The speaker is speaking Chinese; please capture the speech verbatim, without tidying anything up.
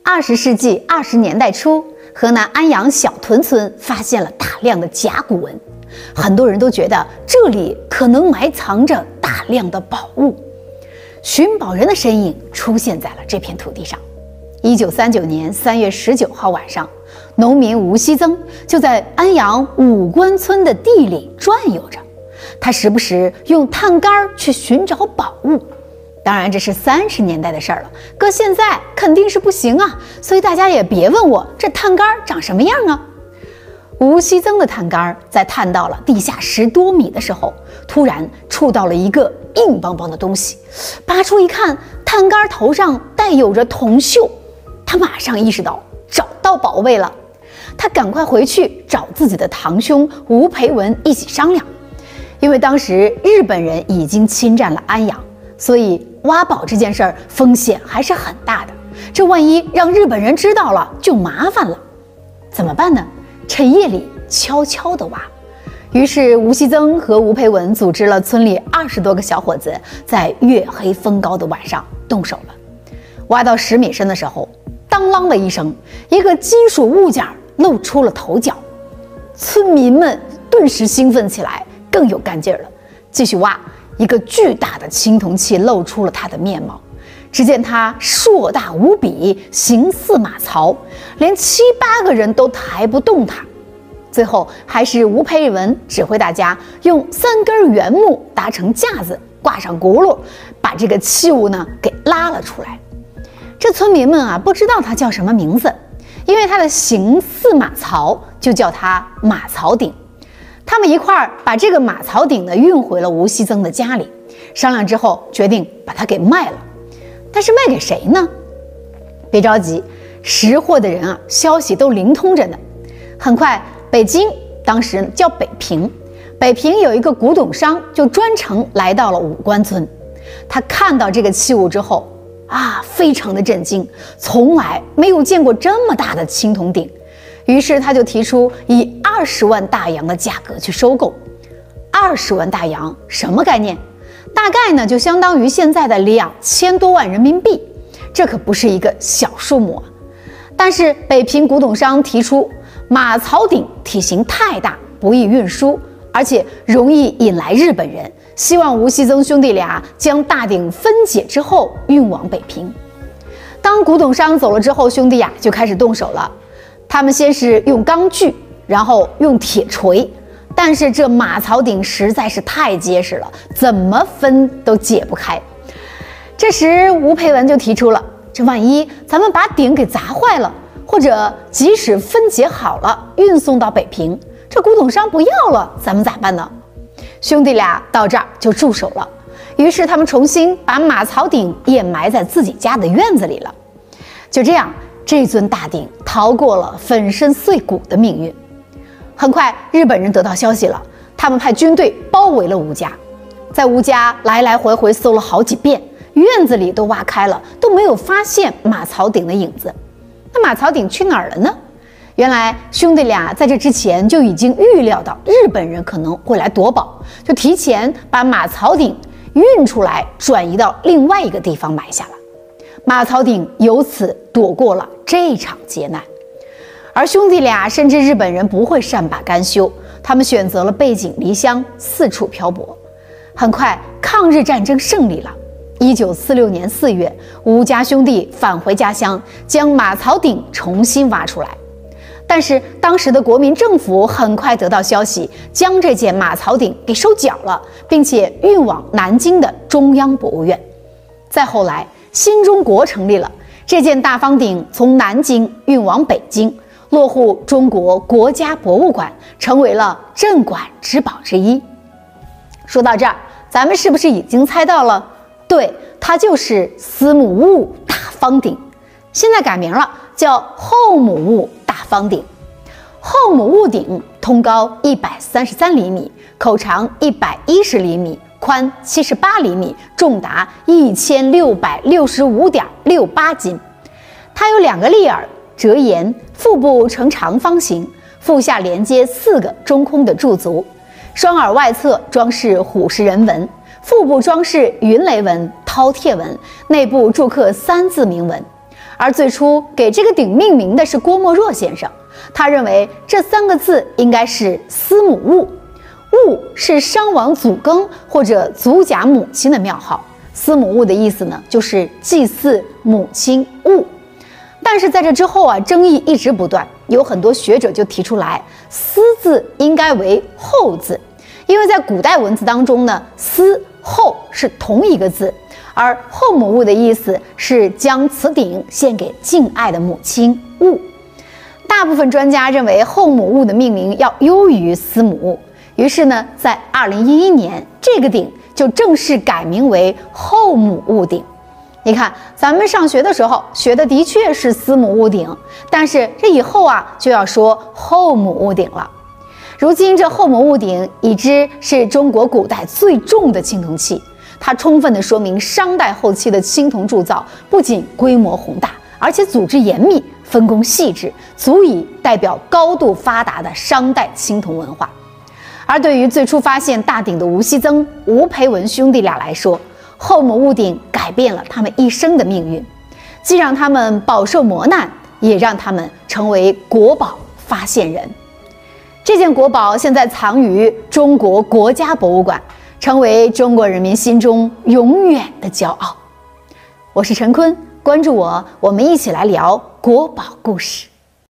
二十世纪二十年代初，河南安阳小屯村发现了大量的甲骨文，很多人都觉得这里可能埋藏着大量的宝物。寻宝人的身影出现在了这片土地上。一九三九年三月十九号晚上，农民吴锡增就在安阳五官村的地里转悠着，他时不时用探杆去寻找宝物。当然这是三十年代的事儿了，搁现在肯定是不行啊，所以大家也别问我这探杆长什么样啊。吴锡增的探杆在探到了地下十多米的时候，突然触到了一个硬邦邦的东西，拔出一看，探杆头上带有着铜锈，他马上意识到找到宝贝了。他赶快回去找自己的堂兄吴培文一起商量，因为当时日本人已经侵占了安阳，所以挖宝这件事儿风险还是很大的，这万一让日本人知道了就麻烦了。怎么办呢？趁夜里悄悄地挖。于是吴锡增和吴培文组织了村里二十多个小伙子，在月黑风高的晚上动手了。挖到十米深的时候，当啷的一声，一个金属物件露出了头角，村民们顿时兴奋起来，更有干劲儿了。继续挖，一个巨大的青铜器露出了它的面貌。只见它硕大无比，形似马槽，连七八个人都抬不动它。最后还是吴培文指挥大家用三根原木搭成架子，挂上轱辘，把这个器物呢给拉了出来。这村民们啊，不知道它叫什么名字，因为它的形似马槽，就叫它马槽鼎。他们一块儿把这个马槽鼎呢运回了吴锡增的家里，商量之后决定把它给卖了。但是卖给谁呢？别着急，识货的人啊，消息都灵通着呢。很快，北京当时叫北平，北平有一个古董商就专程来到了五官村。他看到这个器物之后啊，非常的震惊，从来没有见过这么大的青铜鼎。于是他就提出以二十万大洋的价格去收购。二十万大洋什么概念？大概呢就相当于现在的两千多万人民币，这可不是一个小数目啊。但是北平古董商提出，马槽鼎体型太大，不易运输，而且容易引来日本人，希望吴锡增兄弟俩将大鼎分解之后运往北平。当古董商走了之后，兄弟呀就开始动手了。他们先是用钢锯，然后用铁锤，但是这马槽鼎实在是太结实了，怎么分都解不开。这时吴培文就提出了，这万一咱们把鼎给砸坏了，或者即使分解好了运送到北平，这古董商不要了，咱们咋办呢？兄弟俩到这儿就住手了。于是他们重新把马槽鼎掩埋在自己家的院子里了。就这样，这尊大鼎逃过了粉身碎骨的命运。很快，日本人得到消息了，他们派军队包围了吴家，在吴家来来回回搜了好几遍，院子里都挖开了，都没有发现马槽鼎的影子。那马槽鼎去哪儿了呢？原来兄弟俩在这之前就已经预料到日本人可能会来夺宝，就提前把马槽鼎运出来，转移到另外一个地方埋下了。马槽鼎由此躲过了这场劫难。而兄弟俩深知日本人不会善罢甘休，他们选择了背井离乡，四处漂泊。很快，抗日战争胜利了。一九四六年四月，吴家兄弟返回家乡，将马槽鼎重新挖出来。但是当时的国民政府很快得到消息，将这件马槽鼎给收缴了，并且运往南京的中央博物院。再后来，新中国成立了，这件大方鼎从南京运往北京，落户中国国家博物馆，成为了镇馆之宝之一。说到这儿，咱们是不是已经猜到了？对，它就是司母戊大方鼎，现在改名了，叫后母戊大方鼎。后母戊鼎通高一百三十三厘米，口长一百一十厘米，宽七十八厘米，重达一千六百六十五点六八斤。它有两个立耳，折沿，腹部呈长方形，腹下连接四个中空的柱足，双耳外侧装饰虎视人纹，腹部装饰云雷纹、饕餮纹，内部铸刻三字铭文。 而最初给这个鼎命名的是郭沫若先生，他认为这三个字应该是司母戊。戊是商王祖庚或者祖甲母亲的庙号，司母戊的意思呢，就是祭祀母亲戊。但是在这之后啊，争议一直不断，有很多学者就提出来，司字应该为后字，因为在古代文字当中呢，司后是同一个字，而后母戊的意思是将此鼎献给敬爱的母亲戊。大部分专家认为后母戊的命名要优于司母戊，于是呢，在二零一一年，这个鼎就正式改名为后母戊鼎。你看，咱们上学的时候学的的确是司母戊鼎，但是这以后啊就要说后母戊鼎了。如今这后母戊鼎已知是中国古代最重的青铜器，它充分地说明商代后期的青铜铸造不仅规模宏大，而且组织严密，分工细致，足以代表高度发达的商代青铜文化。而对于最初发现大鼎的吴锡曾、吴培文兄弟俩来说，后母戊鼎改变了他们一生的命运，既让他们饱受磨难，也让他们成为国宝发现人。这件国宝现在藏于中国国家博物馆，成为中国人民心中永远的骄傲。我是陈坤，关注我，我们一起来聊国宝故事。